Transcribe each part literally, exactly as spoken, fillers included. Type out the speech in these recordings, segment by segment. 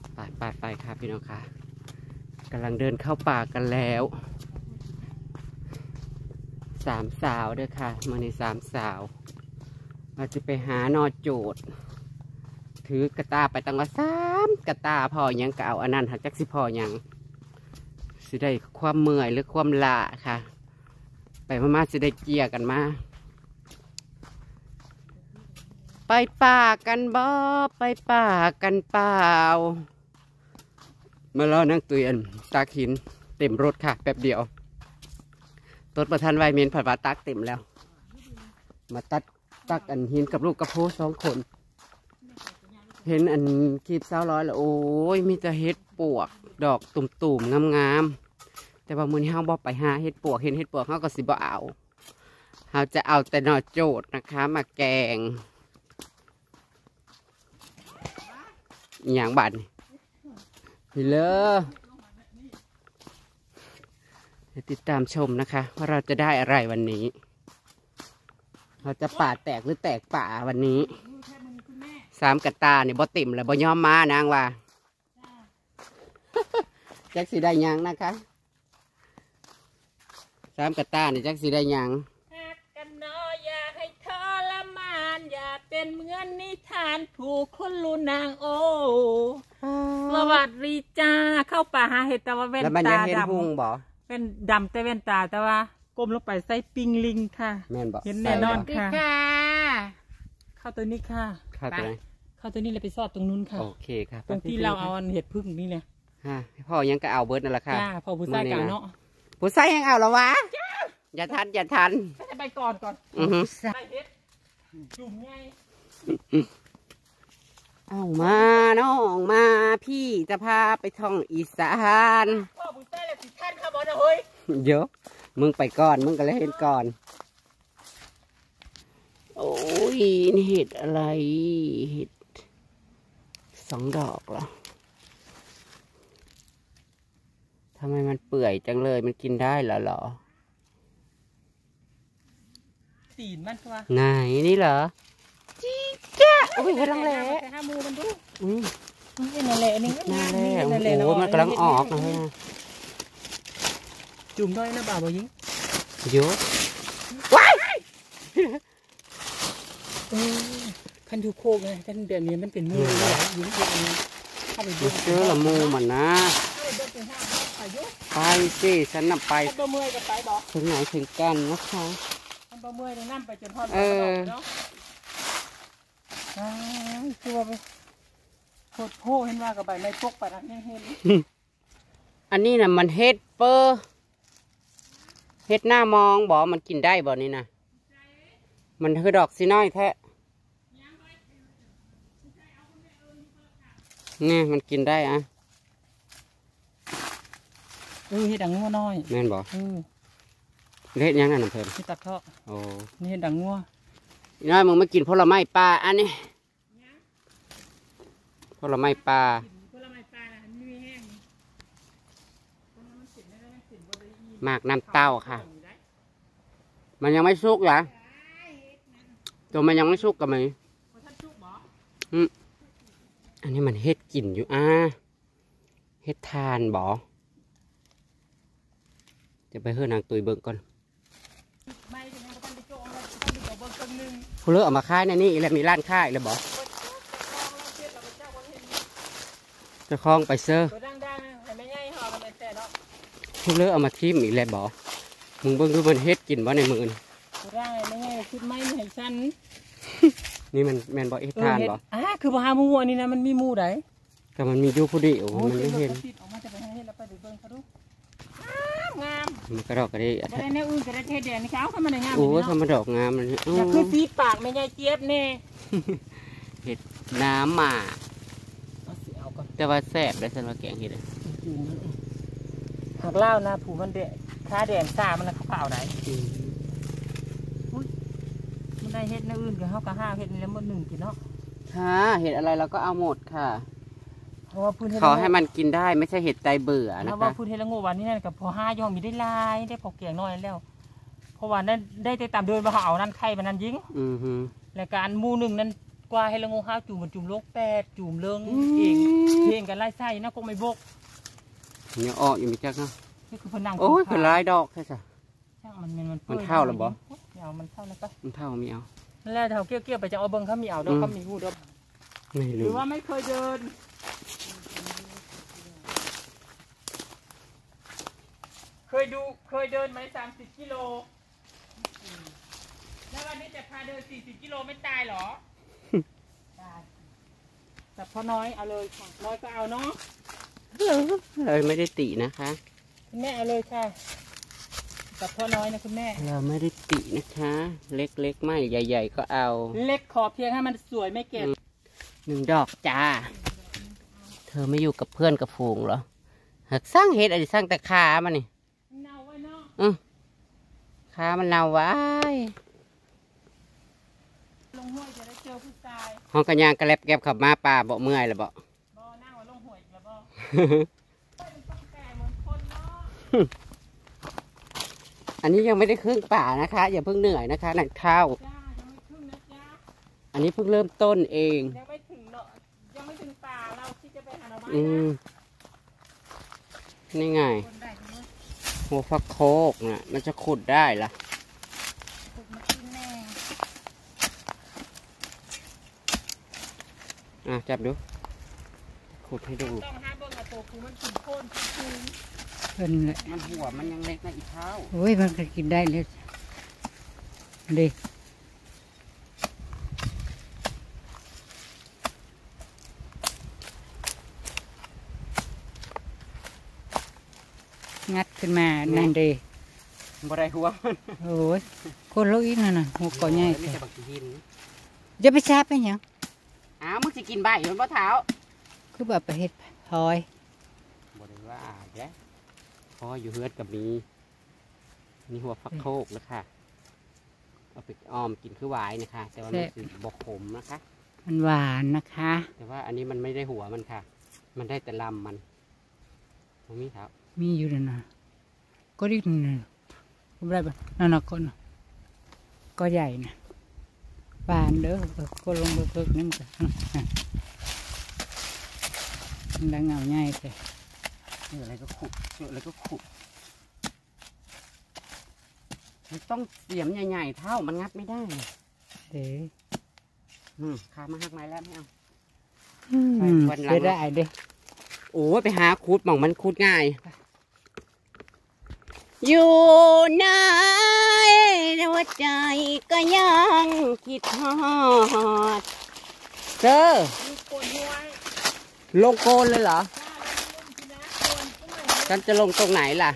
ไปไปไปครับพี่น้องค่ะกำลังเดินเข้าป่ากันแล้วสามสาวด้วยค่ะมาในสามสาวเราจะไปหานอโจดถือกระตาไปตั้งว่าสามกระตาพอยังเก่าอันนั้นหักจักสิพอยังสิได้ความเมื่อยหรือความละค่ะไปมามาสิได้เกี่ยกันมาไปป่ากันบ่ไปป่ากันเปล่ามาล้อนั่งตุยอันตากหินเต็มรถค่ะแป๊บเดียวรถประทันไวเมนผัดวาตักเต็มแล้วมาตัดตักอันหินกับลูกกระโพสองคนเห็นอันคีบเศร้าร้อยแล้วโอ้ยมีแต่เห็ดปวกดอกตุ่มๆงามๆแต่ว่ามือนี้เฮาบ่ไปหาเห็ดปวกเห็นเห็ดปวกเฮาก็สิบ่เอาเฮาจะเอาแต่หน่อโจดนะคะมาแกงอย่างบัดนี่เลยติดตามชมนะคะว่าเราจะได้อะไรวันนี้เราจะป่าแตกหรือแตกป่าวันนี้สามกระตาเนี่ยบ่ติ่มเลยบ่ยอมมานางว่าจักสีได้ยังนะคะสามกระตาเนี่ยจักสีได้ยังหักกันเนาะอย่าให้ทรมานอย่าเป็นเหมือนนิทานผู้คนลูนางโอสวัสดีจ้าเข้าป่าหาเห็ดแต่ว่าเว้นตาดำเป็นดำแต่เว้นตาแต่ว่าก้มลงไปใส่ปิงลิงค่ะแม่นบอกเห็นแน่นอนค่ะเข้าตัวนี้ค่ะเข้าตัวไหนเข้าตัวนี้เลยไปซอดตรงนู้นค่ะโอเคค่ะตรงที่เราเอาเห็ดพึ่งนี่เนี่ยฮะพ่อยังก็เอาเบิร์ดนั่นแหละค่ะพ่อผู้ชายเก่าเนาะผู้ชายยังเอาแล้ววะอย่าทันอย่าทันไปก่อนก่อนอือฮึจุ่มไงเอามาน้องมาพี่จะพาไปท่องอีสานพ่อผู้ชายเลยสิท่านข้าบอนะเฮ้ยเยอะมึงไปก่อนมึงก็เลยเห็นก่อนโอ้ยนี่เห็ดอะไรเห็ดสองดอกเหรอทำไมมันเปื่อยจังเลยมันกินได้เหรอหรอตีนมันตัวไหนนี่เหรอจีจ้าโอ้ยกำลังแหล่ห้ามือมันดูอืมนี่นั่นแหละนี่นั่นแหละโอ้โหมันกำลังออกนะจุ่มด้วยนะบ่าวบ่ยิงเยอะว้ายคันยูโคกไงคันแบบนี้มันเป็นมือเลยยิงเยอะนะเข้าไปดูเจอละมูมันนะไปสิฉันนำไปบ่เมื่อยก็ไปบอกถึงไหนถึงกันนะคะมันบ่เมื่อยนั่งไปจนทอดเออเนาะคือว่าไปโคตรโผล่เห็นว่ากับใบไม้ปกไปนะเห็นอันนี้น่ะมันเฮ็ดเปอร์เฮ็ดหน้ามองบอกมันกินได้บ่นี่นะมันคือดอกสีน้อยแท้เนี่ยมันกินได้อะเออเฮ็ดดังงัวน้อยแม่นบอกเฮ็ดยังนั่นเพิ่นที่ตัดเทาะโอ้นี่เฮ็ดดังงัวน้อยมึงมากินผลไม้ปลาอันนี้ผลไม้ปลาผลไม้ปลาน่ะมันมีแห้งหมากน้ำเต้าค่ะมันยังไม่สุกเหรอตัวมันยังไม่สุกกับไหมอืมอันนี้มันเฮ็ดกลิ่นอยู่อ่าเฮ็ดทานบ่จะไปเฮือนางตุยเบิ่งก่อนผู้เลือกเอามาขายในนี่แล้วมีร้านขายแล้วบ่จะคล้องไปเซอร์ผู้เลือกเอามาทิ่มอีกแล้วบ่มึงเบิ่งดูมันเฮ็ดกลิ่นบ่ในมือนี่ได้ไม่ไงคิดไม่เห็นฉันนี่มันแมนบ่เฮ็ดทานบ่อ่าคือบ่หาหมูอันนี้นะมันมีหมูไหนก็มันมีอยู่ผู้เดียวมันไม่เห็นงามมันกระดอกกระดิ่งอะไรเนี่ยอื่นกระดิ่งเด่นนี่เขาทำมันงามโอ้ทำมาดอกงามเลยอยากคือสีปากไม่ใหญ่เจี๊ยบเน่เห็ดน้ำหมาแต่ว่าแซ่บได้สันว่าแกงเห็ดผักเล่านะผูมันเดะข้าแดงซ่ามันนะเขาเปล่าไหนมันได้เห็ดในอื่นกับเขากับห้าเห็ดนี่แล้วมันหนึ่งกินเนาะค่ะเห็ดอะไรเราก็เอาหมดค่ะขอให้มันกินได้ไม่ใช่เห็ดใจเบื่อนะคะเพราะว่าพูดเทละงูวันนี้นั่นกับพอห้ายอมมีได้ลายได้พอเกี่ยงน้อยแล้วเพราะว่านั่นได้แต่ตามเดินมาเอานั่นไข่มันนั่นยิงอือฮึและการมูหนึ่งนั้นกว่าให้ละงูห้าวจุ่มมันจุ่มโลกแปดจุ่มเลิงเองเพลงกันไล่ไส้นะก็ไม่บกเนี่ยออกอยู่มีจักเนาะนี่คือพนังโอ้ยเป็นลายดอกแค่จ้ะช่างมันมันมันมันเท่าหรือบ่เอามันเท่าแล้วปะมันเท่ามีเอาแล้วเท่าเกี้ยวเกี้ยวไปจะเอาเบิ้งเขามีเอาด้วยเขามีหูด้วยหรือว่าไม่เคยเดินเคยดูเคยเดินไหมสามสิบกิโลแล้ววันนี้จะพาเดินสี่สิบกิโลไม่ตายหรอตายแต่พอน้อยเอาเลยค่ะน้อยก็เอาเนาะเลยไม่ได้ตินะคะคุณแม่เอาเลยค่ะแต่พอน้อยนะคุณแม่เราไม่ได้ตินะคะเล็กๆไม่ใหญ่ๆก็เอาเล็กขอเพียงให้มันสวยไม่เก็บหนึ่งดอกจ้าเธอไม่อยู่กับเพื่อนกับฝูงเหรอหักสร้างเห็ดอะไรสร้างแต่ขามันนี่เน่าไว้เนาะอือขามันเน่าไว้ลงห้วยจะได้เจอผู้ชายห้องกระยางกระแลบแก็บขับมาป่าบ่เมื่อยหรือบ่บ่นั่งว่าลงห้วยแล้วบ่ต้องแก่เหมือนคนเนาะอันนี้ยังไม่ได้ครึ่งป่านะคะอย่าเพิ่งเหนื่อยนะคะหนักเท้าอันนี้เพิ่งเริ่มต้นเองยังไม่ถึงเนาะยังไม่ถึงป่าเราที่จะไปหาหน่อไม้นะนี่ไงหัวฟักโคกน่ะมันจะขุดได้ล่ะขุดมากินแน่อ่ะจับดูขุดให้ดูต้องห้ามเบิ่งอะโตคือมันถึงโค่นถึงเพิ่นเลยมันหัวมันยังเล็กนะอีเท้าโอ้ยมันก็กินได้เลยดิงัดขึ้นมานั่นดีบ่ได้หัวโอ้ยคนโลอีนั่นน่ะหัวก่อใหญ่จะไปชาไปยังอ้าวมึงจะกินใบมันบ่เท้าคือแบบประเทศพลอยบ่ได้ว่าแกพออยู่เฮือดกับมีนี่หัวฟักโคกนะคะเอาไปอ้อมกินคือหวายนะคะแต่ว่ามันคือบกขมนะคะมันหวานนะคะแต่ว่าอันนี้มันไม่ได้หัวมันค่ะมันได้แต่ลำมันมันมีครับมีอยู่เลยนะก็ดิ้นเลยก็ได้ปะนั่นน่ะคนก็ใหญ่นะหวานเด้อก็ลงเบิกๆนี่มันก็มันดังเงาใหญ่เลยเจออะไรก็ขุดเจออะไรก็ขุดมันต้องเสียมใหญ่ๆเท่ามันงัดไม่ได้เด้อืมขามาหักไม้แล้วไม่เอาไปได้เด้โอ้ไปหาขุดมองมันขุดง่ายอยู่ในหัวใจก็ยังคิดทอดเจอลงโกนเลยเหรอฉันจะลงตรงไหนล่ะ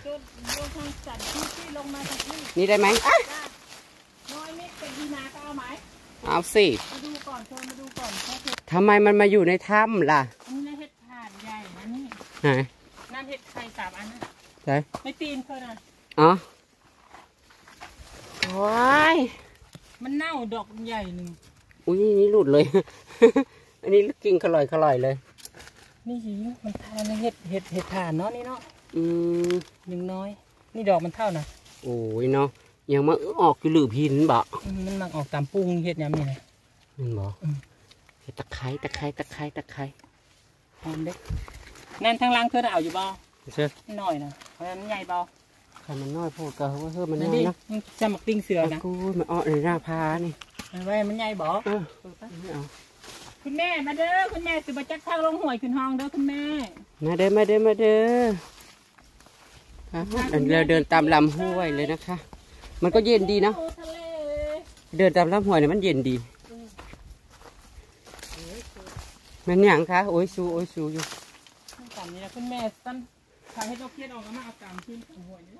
นี่ได้ไหมอ่ะน้อยนิดเป็นดีนาก็เอาไหมเอาสิมาดูก่อนเธอมาดูก่อนทำไมมันมาอยู่ในถ้ำล่ะนี่เห็ดผ่านใหญ่นะนี่ไหนนั่นเห็ดไข่สามอันนะใช่ไม่ตีนเธอนะอ๋อว้ายมันเน่าดอกใหญ่หนึ่งอุ้ยนี่หลุดเลย อันนี้กิ่งขลอยขลอยเลยนี่สิมันทานเห็ดเห็ดเห็ดผ่านเนาะนี่เนาะอืมยังน้อยนี่ดอกมันเท่านะโอ้ยเนาะยังมาออกอยู่หลือพินบ่มันมักออกตามปุงเห็ดยำนี่ไงมันบ่เห็ดตะไคร้ตะไคร้ตะไคร้ตะไคร้หอมเด็กนั่นทางล่างเธอเอาอยู่บ่เชื่อหน่อยนะเพราะมันใหญ่เบาใครมันน้อยพูดก็ว่าเฮ้ยมันน้อยนะจะหมักติ้งเสือนะกูมันอ้อเลยหน้าพานี่ไว้มันใหญ่บ่ไม่เอาคุณแม่มาเด้อคุณแม่สืบมาจักทางลงห่วยขึ้นห้องเด้อคุณแม่มาเด้อมาเด้อมาเด้อเราเดินตามลำห้วยเลยนะคะมันก็เย็นดีนะเดินตามลำห้วยเนี่ยมันเย็นดีมันหยังคะโอ้ยซูโอ้ยซูอยู่ตามนี้นะคุณแม่ตั้งทางให้เราเครียดออกแล้วมาเอาตามขึ้นห่วยนี่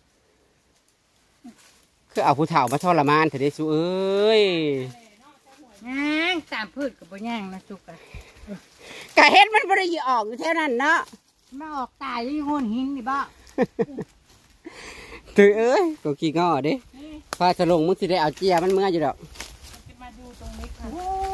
คือเอาผู้เฒ่ามาทรมานเถอะได้ซูเอ้ยย่างตามพืชกับบ่ย่างนะสุกอะกะเห็นมันบริยออกอยู่แค่นั้นเนาะมาออกตายยี่ห้นหินนี่บ้าถือเอ้ยก็กี่งอดิพาจะลงมึงสิได้เอาเจียมันเมื่ออยู่ดอกมาดูตรงนี้ค่ะ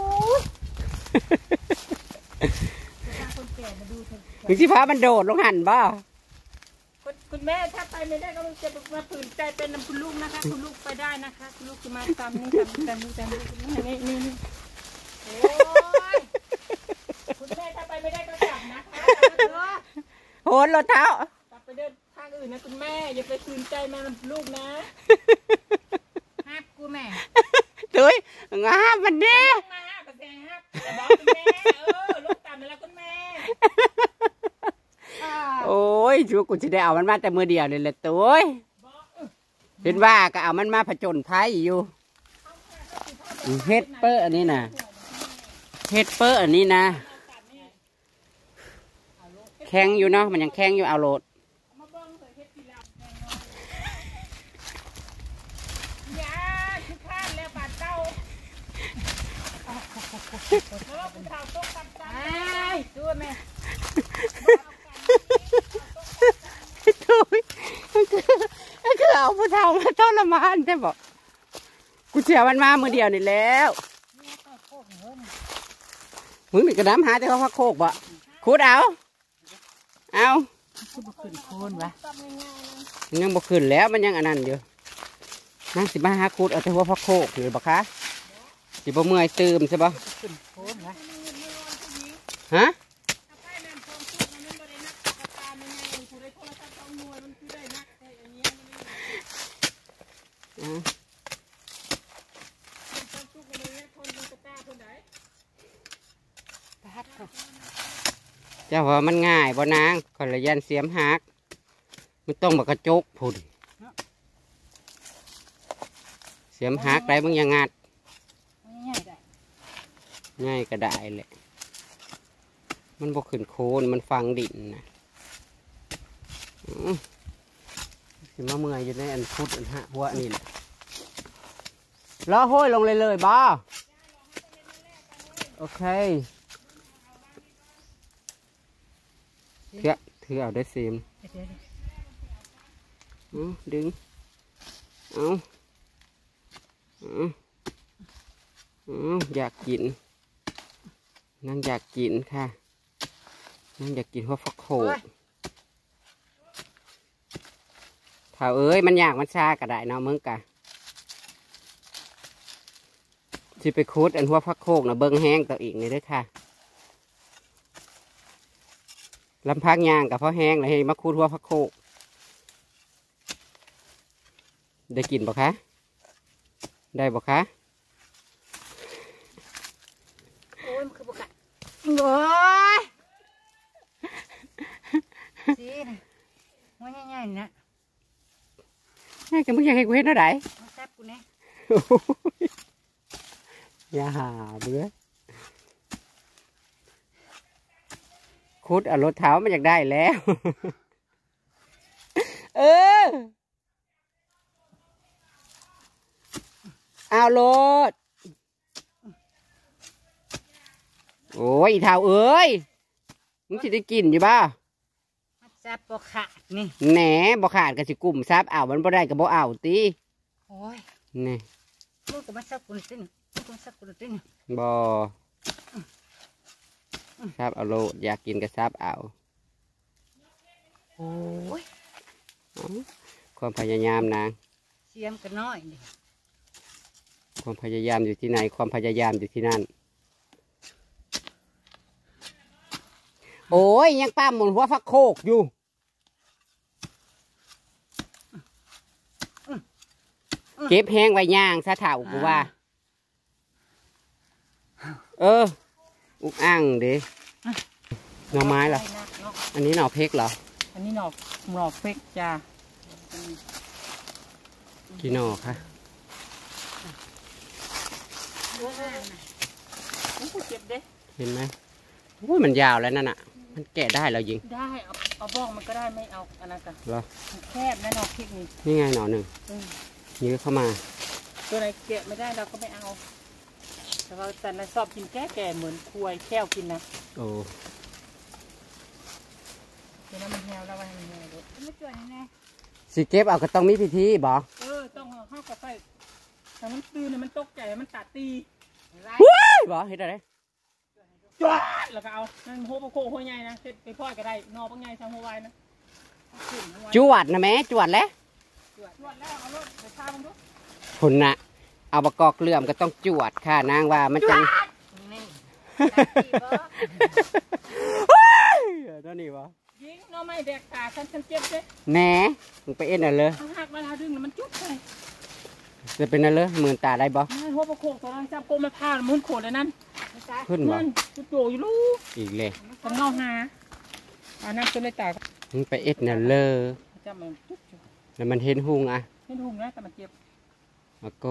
มึงสิพามันโดดลงหันบ้าคุณแม่ถ้าไปไม่ได้ก็จะมาฝืนใจเป็นน้ำคุณลูกนะคะคุณลูกไปได้นะคะคุณลูกจะมาตามนี่ตามตามนี่ตามนี่นี่นี่ยคุณแม่ถ้าไปไม่ได้ก็กลับนะคะโหนรถเท้ากลับไปเดินทางอื่นนะคุณแม่อย่าไปคืนใจมาลูกนะฮับกูแม่ตุ้ยงามันเด้มาฮับกับแกฮับบอกคุณแม่เออลูกกลับมาแล้วคุณแม่โอ้ยชัวกูจะได้เอามันมาแต่มือเดียวเลยแหละตุ้ยเห็นว่าก็เอามันมาผจญภัยอยู่เฮ็ดเปอร์อันนี้นะเฮ็ดเปอร์อันนี้นะแข็งอยู่เนาะมันยังแข็งอยู่เอาโหลดอย่าคือข้านแล้วบาดเต้าเออคุณข่าวตกตับตับดูแม่ตุ้ยมันคือมันคือเอาผู้เฒ่ามาทรมานใช่บอกกูเชื่อมันมามือเดียวนี่แล้วมึงนี่กระดำหาแต่เขาพักโคกบ่คูดเอาเอาขึ้นโคนวะมันยังบ่ขึ้นแล้วมันยังอันนั้นอยู่นั่งสิมาหาคูดเอาแต่หัวพักโคกอยู่บ่คะสิบ่เมื่อยตื่มใช่บ่ขึ้นโคนวะฮะเจ้าว่ามันง่ายบ่นางขอระยันเสียมหักมันต้องมากระจกพุ่นเสียมหักได้มึงยังงัดง่ายก็ได้แหละมันบ่ขึ้นโคนมันฟังดินนะสิมาเมื่อยอยู่ในอันพุดอันฮะหัวนี่แหละล้อห้อยลงเลยเลยบ้าโอเคเถื่อเถื่อเอาได้ซีมเอาดึงเอาเอาเอาอยากกินนั่งอยากกินค่ะนั่งอยากกินหัวฟักโขกถ้าเอ้ยมันอยากมันชาก็ได้เนาะมึงกะที่ไปคูดอันหัวฟักโขกนะเบิ้งแห้งต่ออีกนี่ด้วยค่ะลำพังยางกับพ่อแห้งเลยให้มาคูดหัวฟักโขกได้กินบ่คะได้บ่คะโอ้ยมันคือบุกะโอ้ยสีนะหัวใหญ่ๆนะง่ายกันมึงอยากให้กูเห็นเท่าไหร่มาแซ่บกูเนี่ยอย่าหาเบื่อคุดเอารถเท้ามันอยากได้แล้วเออเอารถโอ้ยเท้าเอ้ยมึงจะได้กินอยู่บ้าซับบ่ขาดนี่แหนบ่ขาดกับสิกลุ่มซับเอามันบ่ได้กับบ่เอาตีโอ้ยนี่มึงก็มาซับกูนี่มึงก็มาซับกูนี่บ่ซับเอาโลดอยากกินกับซับเอาโอ้ยความพยายามนางเสียมกันน้อยดิความพยายามอยู่ที่ไหนความพยายามอยู่ที่นั่นโอ้ยยังป้าหมุนหัวฟักโคกอยู่เก็บแห้งไว้ย่างซะเถ่ากูว่าเอออุกอ่างดิหน่อไม้เหรออันนี้หน่อเพกเหรออันนี้หน่อหน่อเพกจ้ากี่หน่อคะเก็บเด้เห็นไหมโอ้ยมันยาวแล้วนั่นน่ะมันแกะได้แล้วยิงได้เอาเอาบ้องมันก็ได้ไม่เอาอันนั้นกันเหรอแคบแน่นอนพริกนี่นี่ไงหน่อหนึ่งยื้อเข้ามาตัวไหนแกะไม่ได้เราก็ไม่เอาแต่ว่าแต่ในชอบกินแก่แก่เหมือนควายแก้วกินนะโอ้เดี๋ยวมันแห้วแล้วมันแห้วด้วยไม่จ่วยแน่สิเก็บเอาก็ต้องมีพิธีบ่เออต้องเข้ากับไฟแต่มันตื่นเนี่ยมันตกใจมันตัดตีบ่เห็นอะไรจวดแล้วก็เอานั่นโหโคโหใหญ่นะเสร็จไปพ่อยก็ได้นอปังใหญ่ช่างหัวไว้นะจวดนะแม่จวดแล้วจวดแล้วเอารถไปพามันดูผลนะเอาประกอบเลื่อมก็ต้องจวดค่ะนางว่ามันจะเท่านี้วะยิงน้องไม่แดกขาฉันฉันเจ็บเลยแหน่มึงไปเอ็นอะไรเลยถ้าหักมาทาดึงมันจุ๊บเลยจะเป็นอะไรเลยหมื่นตาได้บ่ไม่หัวประโคกตัวนั้นจับโกมาพามันโขดเลยนั่นขึ้นบ่นั่นจุ๊บโจอยู่ลูกอีกเลยต้องเงาหาอันนั้นจนได้ตายมึงไปเอ็ดน่ะเลยจับมันจุ๊บแล้วมันเห็นหุงอ่ะให้ดูนะแต่มันเจ็บมาโก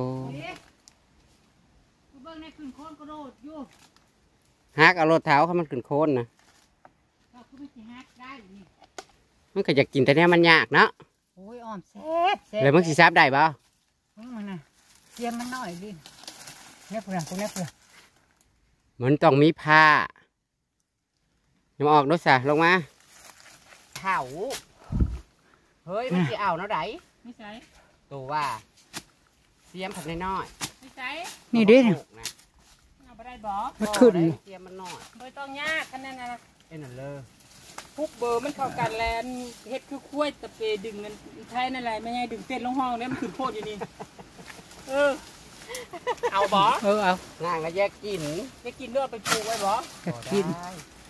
กูเบิ่งในขึ้นโค้นกระโดดอยู่ฮักเอารถเท้าเขามันขึ้นโคนนะเราคือไม่สิฮักได้นี่มันก็อยากกินแต่เนี้ยมันยากเนาะโอ้ยอ้อมแซ่บแซ่บแล้วมึงสิซับได้บ่มึงมันน่ะเสียมมันน้อยดิเนี่ยเพื่อนพวกนี้เพื่อนมันต้องมีผ้าอย่ามาออกด้วยสะลงมาเท้าเฮ้ยมันสิเอาเนาะไดไม่ใช่ตัวว่าเสียมผัดน้อยไม่ใช่ๆนี่เด้เอานะเอาไปได้บ่มันขึ้นบ่ได้เสียมมันน้อยไม่ต้องยากคะแนนนะเอ็นนั่นเลยพุกเบอร์มันเข้ากันแล้วเฮ็ดคือคุ้ยตะเปดึงเงินไทยนั่นแหละไม่ใช่ดึงเต้นลงห้องเนี่ยมันขึ้นโพดอยู่นี่เออเอาบ่เออเอางานก็แยกกินจะกินเลือดไปปลูกไว้บ่ก็กินได้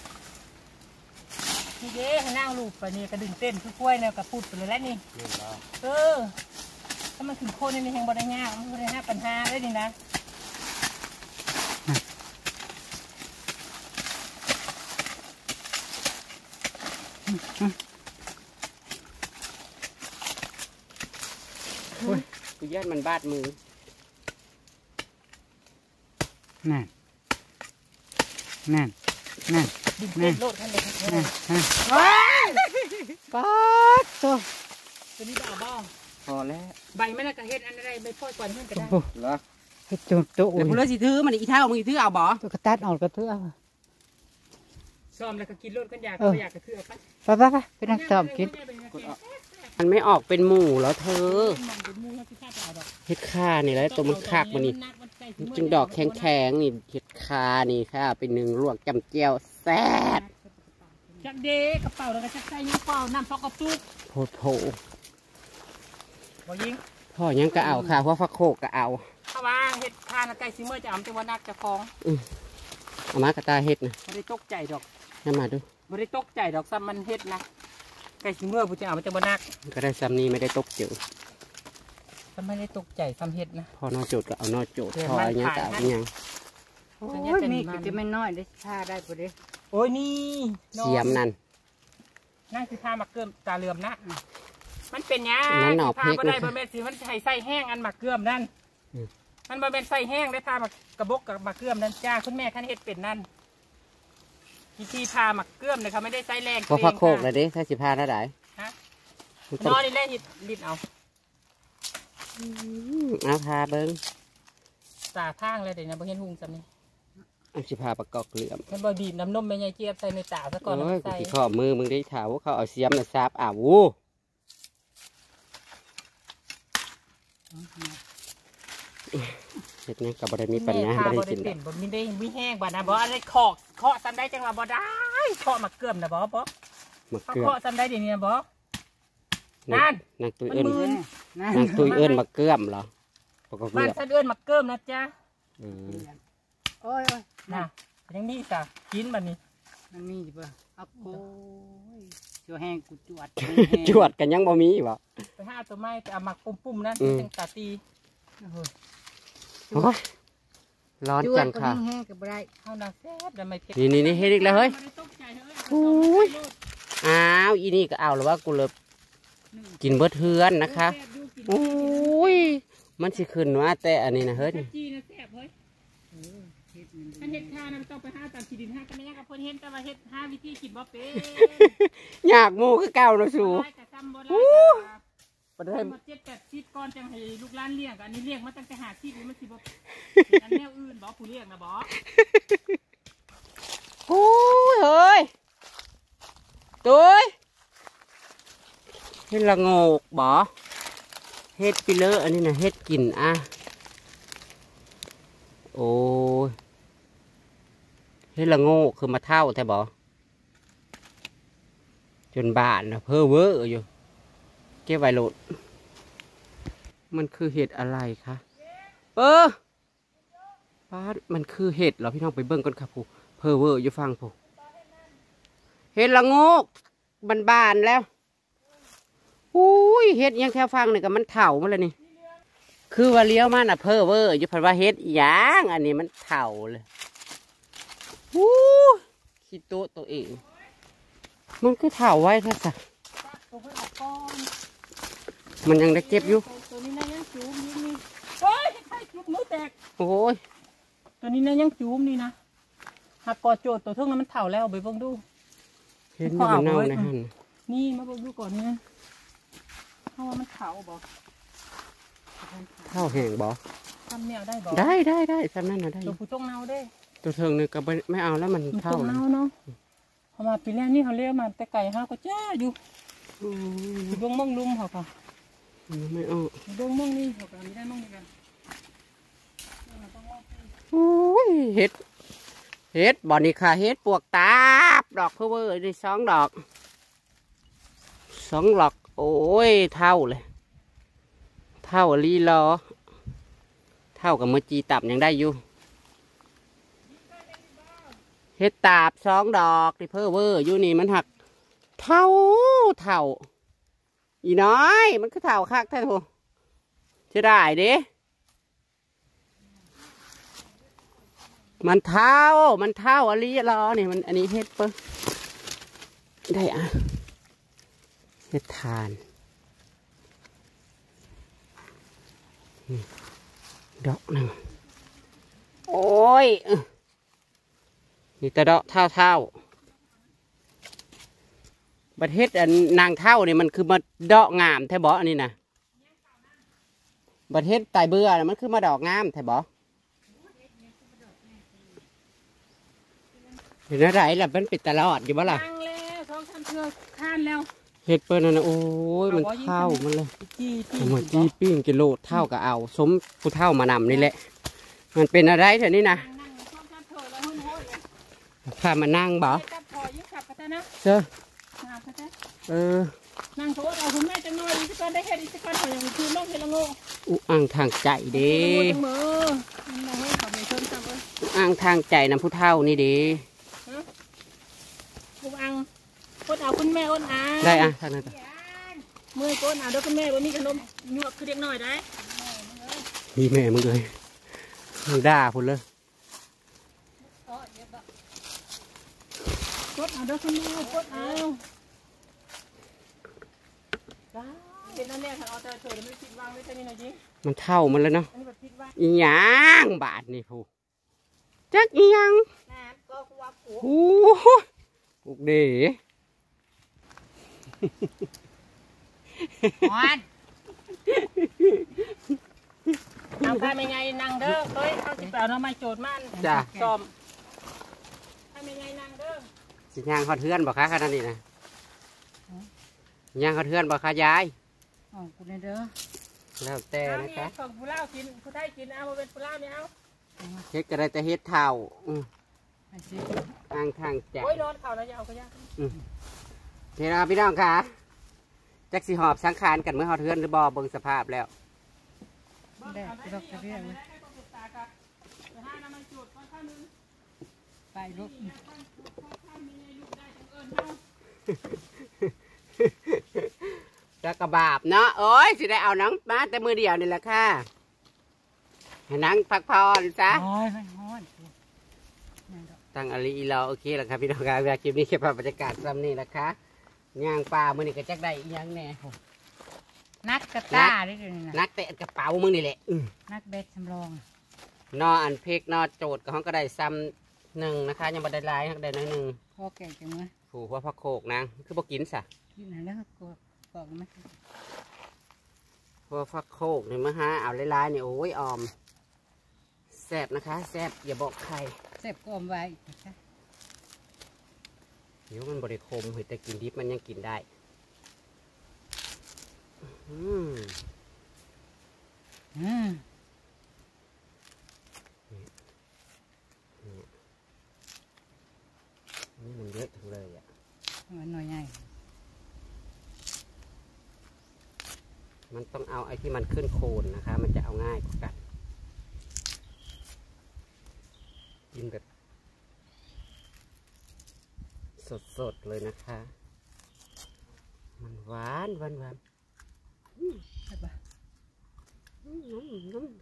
ทีเด้ให้นั่งลูกไปนี่ก็ดึงเต้นคือคุ้ยเนี่ยก็พูดไปเลยแล้วนี่เห็นบ่เออถ้ามันขึ้นโพดนี่มันแหงบ่ได้ยากมันบ่ได้ห้าปัญหาได้นี่นะกูแยกมันบาดมือนั่นนั่นนั่นดึงเต้นโลดขั้นเลยนั่นนั่นป๊าดโตตัวนี้เอาบ่พอแล้วใบมันน่ะก็เฮ็ดอันอะไรใบพ่อยก่อนเพิ่นก็ได้โอ้โหเหรอเฮ็ดจุดโตเดี๋ยวพวกเราสิถือมันอีเท่ามึงอีถือเอาบ่ตัวกระตัดออกกระเทือซ้อมแล้วก็กินโลดกันอยากเอออยากก็คือเอาไปไปไปไปไปนั่งซ้อมกินมันไม่ออกเป็นหมู่แล้วเธอมันเป็นมูให้พี่ข้าไปเอาดอกเห็ดข่านี่แหล้วตัวมันคักมันนี่จึงดอกแข็งๆนี่เห็ดข่านี่ค่ะเป็นหนึ่งลวกจำเจียวแซ่บจักเด้กระเป๋าแล้วก็จักใส่ยังเปล่าน้ำซอกกระตุกโพดโผบ่ยิงพ่อยังก็เอาค่ะเพราะฟักโคกก็เอาถ้าว่าเฮ็ดทานไก่ซิเมื่อจะเอาแต่ว่านักจะคล้องเอามากระตาเห็ดนะบ่ได้ตกใจดอกให้มาดูบ่ได้ตกใจดอกซ้ำมันเฮ็ดนะไก่ซิเมื่อผู้จะเอาแต่ว่านักก็ได้ซ้ำนี้ไม่ได้ตกเจอซ้ำไม่ได้ตกใจซ้ำเฮ็ดนะพ่อนอโจดก็เอานอโจดเดี๋ยวพ่อมันอันยังก็ขายเอาให้อันยังโอ้ยมีก็จะไม่น้อยได้ท่าได้ปะเด้โอ้ยนี่เสียมนั่นนั่นคือทาหมักเกลือมตาเหลื่อมนะมันเป็นหยันั่นหน่อทาพริกบ่ได้นะคะบ่แม่นสิมันใส่ใส่แห้งอันหมักเกลือมนั่นอืมมันบ่แม่นใส่แห้งได้ทาหมักกระบอกกับหมักเกลือมนั่นจ้าคุณแม่คันเฮ็ดเป็นนั่นวิธีทาหมักเกลือมเนี่ยเขาไม่ได้ใส่แรงเพราะฟักโคกเลยดิถ้าสิพาได้ไหนฮะมันนต้องอนนี่แหละหิดลิดเอาเอาพาเบิ้งตาทางเลยเดี๋ยวนะบ่เห็นหุงจำนี่เอาสิพาประกอบเหลื่อมมันบ่บีบน้ำนมแม่ยายเจี๊ยบใส่ในตาซะก่อนแล้วโอ้ยใส่กูสิข้อมือมึงได้ถามว่าเขาเอาเสียมมาซาบอ่าววูเห็ดนี่กับบริมีปัญญาแม่บทาริบ่กิได้นเป็นบ่มีได้มีแห้งบ่นะบ่อะไรเคาะเคาะซ้ำได้จังว่าบ่ได้เคาะหมักเกลือมนะบ่บ่มะเขาเกือมเคาะซ้ำได้เดี๋ยวนี้นะบ่นางนางตุยมันเอิญมืนนั่นนางตุยเอิญมะเกือมเหรอประกอบเหบ้านลื่อมสะเดือนหมักเกลือมนะจ๊ะอืมโอ้ยโอ้ยน่ะยังมีจ้ะกินบัดนี้มันมีจ้ะเอาโอ้ยชัวแห้งกูจวดจวดกันยังบ่มีบ่ไปหาตัวไม้ไปเอาหมักปุ่มๆนั่นอืมจังตาตีโอ้ยร้อนจวจัดงก็ค่ะแห้งกับไรเฮาน่ะแซ่บแล้วไม่เผ็ดนี่นี่นี่เฮ็ดอีกแล้วเฮ้ยบ่ได้ตกใจเฮ้ยโอ้ย อ้าวอีนี่ก็เอาแล้วว่ากูเลยกินเบิดเทือนนะคะโอ้ยมันสิขึ้นว่าแต่อันนี้นะเฮ้ยจีนะแซ่บเฮ้ยอันเฮ็ดทานน่ะต้องไปหาตามที่ดินหากันไม่ยากกับเพิ่นเห็นแต่ว่าเฮ็ดหาวิธีกินบ่เป็นอยากหมูคือเก่าเนาะสูบ่ได้ก็ซ้ำบ่ได้ประเทก็ศมาเจ็ดแปดสิบก่อนจังให้ลูกหลานเลี้ยงก็อันนี้เลี้ยงมาตั้งแต่หาสิบนี่มันสิบ่อันแนวอื่นบ่ผู้เลี้ยงนะบ่โอ้ยเฮ้ยตุ้ยเฮ็ดละโงกบ่เฮ็ดปิเลอร์อันนี้นะเฮ็ดกินอ่ะโอ้ยเฮ็ดละโงกคือมาเท่าแท้บ่จนบานนะเพ้อเวออยู่เก็บไว้โหลดมันคือเห็ดอะไรคะเออป้าดมันคือเห็ดเหรอพี่น้องไปเบิ่งก่อนครับผู้เพอเวอร์อยู่ฟังผมเห็ดละโงกบานๆแล้วอุ้ยเห็ดยังแค่ฟังนี่กับมันเถ่ามาเลยนี่คือว่าเลี้ยวมันอ่ะเพอเวอร์อยู่พันว่าเห็ดยางอันนี้มันเถ่าเลยอู้คิดตัวตัวเองมันคือเถ่าไว้ท่าสักมันยังได้เก็บอยู่ตัวนี้นะยังจูมนี่นี่โอ้ยใช่จุกมือแตกโอ้ยตัวนี้นะยังจูมนี่นะหักกอโจดตัวเท่งนั้นมันเถ่าแล้วไปเบิ่งดูเห็นมันเน่าในหันนี่มาเบิ่งดูก่อนนี่นะเพราะว่ามันเถ่าบ่เท่าแห้งบ่ทำแนวได้บ่ได้ได้ได้ทำนั่นนะได้ตัวผู้ต้องเน่าได้ตัวเทิงนี่ก็ไม่เอาแล้วมันเท่าเน่าเนาะเขามาปีแรกนี่เขาเลี้ยงมาแต่ไก่ห้าก็จ้าอยู่ดวงม่องลุ่มเขาค่ะไม่เอาดวงม่องนี่เขาก็ไม่ได้ม่องนี่กันโอ้ยเห็ดเห็ดบ่อนี่ค่ะเห็ดปวกตาบดอกเพอเวอร์นี่สองดอกสองหลอกโอ้ยเท่าเลยเท่าลีลอเท่ากับมือจีตับยังได้อยู่เห็ดตาบสองดอกที่เพอเวอร์อยู่นี่มันหักเท่าเท่าอีน้อยมันก็เท่าคักแท้โหจะได้เด้มันเท่ามันเท่าอลีลอนี่มันอันนี้เห็ดเปิ้ลได้อะเห็ดทานดอกหนึ่งโอ้ยนี่แต่ดอกเท่าเท่าประเทศอันนางเท่านี่มันคือมาดอกงามแท้บออันนี้นะประเทศไตเบื่อมันคือมาดอกงามแท้บอเห็นอะไรล่ะมันปิดตลอดอยู่บ่ล่ะตั้งแล้วท้องทำเพื่อข้านแล้วเห็ดเปิ้ลนั่นนะโอ้ยมันเท่ามันเลยเหมือนจีปิ้งกิโลเท่ากับเอาสมผู้เท่ามานำนี่แหละมันเป็นอะไรเถอะนี่นะพามานั่งบ่เจ้าเออนั่งโถเอาคุณแม่จะนอนอีกสักได้แค่อีกสักหน่อยอย่างคือน้องเฮลโงอุอ่างทางใจเด้อ่างทางใจนำผู้เท่านี่เด้อุอ่างคนเอาคุณแม่อ้นอาได้อ่ะทางนั้นเมื่อก้นเอาเด้อคุณแม่ว่ามีขนมหยวกคือเด็กหน่อยได้มีแม่มึงเลยมึงด่าพุ่นเลยกดเอาเด้อคุณแม่กดเอาเป็นนั่นแน่ค่ะเอาแต่เฉยไม่คิดวางไม่ใช่นี่นะจิมันเท่ามันแล้วเนาะอีหยังบาทนี่ผู้จักอีหยังโอ้โหปุกเด๋เอาไปไม่ไงนั่งเด้อเฮ้ยเขาสิเปล่าเนาะไม่โจทย์มันจ้ะซ้อมไปไม่ไงนั่งเด้อสิย่างเขาเทือนบอกค่ะขนาดนี้นะย่างเขาเทือนบอกค่ะยายอ๋อกูเด้อแล้วแต่นะคะของผู้เล่ากินผู้ไทยกินเอาเป็นผู้เล่าเนี่ยเอาเฮ็ดกระไรแต่เฮ็ดเท่าอ่างทางใจโอ้ยนอนเข่าแล้วจะเอาก็ยากเทราพี่น้องค่ะแจ็คสีหอบสังขารกันเมื่อเขาเทือนหรือบอเบิ่งสภาพแล้วได้ดอกกระเบี้ยเลยไปลูกจะกระบาบเนาะโอ้ยสิได้เอานังมาแต่มือเดียวนี่แหละค่ะให้นังพักผ่อนซะตั้งอลีเราโอเคแล้วครับพี่น้องครับคลิปนี้แค่ภาพบรรยากาศซ้ำนี่แหละค่ะย่างปลามือนี่ก็จักได้ยังแน่นักกระตาได้เลยนะนักเตะกระเป๋ามึงนี่แหละนักเบ็ดสำรองนออันเพกนอโจดกับห้องก็ได้ซ้ำหนึ่งนะคะยังบันไดลายห้องได้น้อยหนึ่งพ่อแก่จังเลยผูกว่าพักโขกนางคือพวกกินสะกินแล้วก็กอกไหมพวกพักโขกเนี่ยมะฮะเอาลายๆเนี่ยโอ้ยออมแซ่บนะคะแซ่บอย่าบอกใครแซ่บก็อมไว้เดี๋ยวมันบริโภคเห็นแต่กินดิบมันยังกินได้อืมอืมนี่มันเยอะถึงเลยอ่ะมันหน่อยใหญ่มันต้องเอาไอ้ที่มันขึ้นโคนนะคะมันจะเอาง่ายกว่ากันกินแบบสดๆเลยนะคะ มันหวานหวานหวานใช่ปะอืมอืมอืม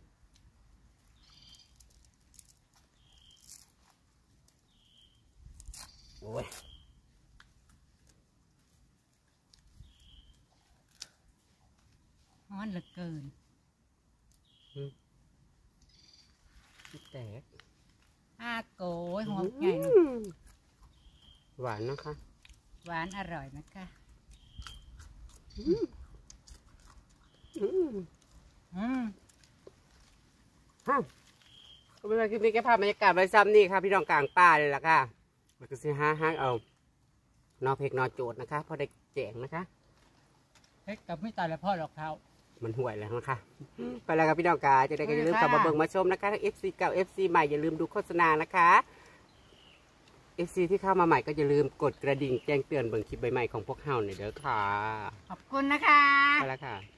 โอ้ยฮ้อนเหลือเกินแตกอาโกยหัวใหญ่นะอืมหวานนะคะหวานอร่อยนะคะอืมอืมอืมฮะก็เป็นว่าคลิปนี้แค่ภาพบรรยากาศไว้ซ้ำนี่ค่ะพี่น้องกลางป่าเลยล่ะค่ะมันก็สิฮะฮะเอานอเพกนอโจดนะคะพอได้แจงนะคะเฮ้ยกับไม่ตายแล้วพ่อหรอกเขามันห่วยแล้วนะคะไปแล้วครับพี่น้องกาจะได้ก็อย่าลืมกลับมาเบิ่งมาชมนะคะทั้ง เอฟ ซี เก่า เอฟ ซี ใหม่อย่าลืมดูโฆษณานะคะ เอฟ ซี ที่เข้ามาใหม่ก็อย่าลืมกดกระดิ่งแจ้งเตือนเบิ่งคลิปใหม่ๆของพวกเฮาหน่อยเด้อค่ะขอบคุณนะคะไปแล้วค่ะ